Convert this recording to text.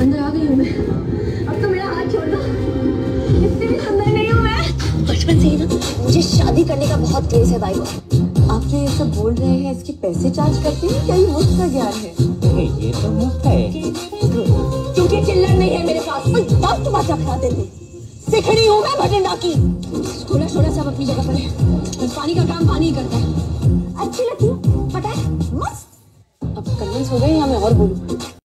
अंदर आ गई हूँ मैं। अब तो मेरा हाथ छोड़ दो। इतनी भी सुंदर नहीं हूँ मैं। बचपन से ही ना मुझे शादी करने का बहुत क्रेज है भाई को। आप जो ये सब बोल रहे हैं इसके पैसे चार्ज करते हैं क्या? ये मुफ्त का ज्ञान है? ये तो मुफ्त है क्योंकि चिल्लर नहीं है मेरे पास। बस तमाचा खा देते। सिखड़ी हूँ मैं भटिंडा की। थोड़ा थोड़ा सब अपनी जगह पर है। पानी का काम पानी ही करता है। अच्छी लगती है, पता है, मस्त। अब कन्विंस हो गए या मैं और बोलूं?